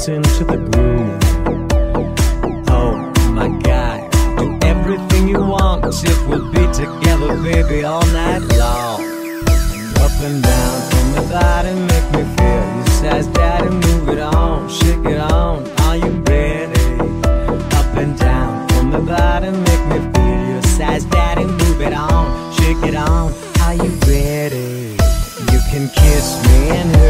dancing to the groove. Oh my God, do everything you want, if we'll be together, baby, all night long. Up and down from the body, make me feel your size, daddy, move it on, shake it on, are you ready? Up and down from the body, make me feel your size, daddy, move it on, shake it on, are you ready? You can kiss me and